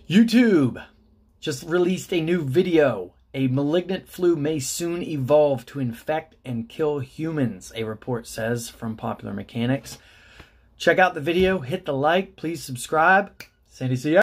YouTube just released a new video. A malignant flu may soon evolve to infect and kill humans, a report says from Popular Mechanics. Check out the video, hit the like, please subscribe. Sandy, see ya.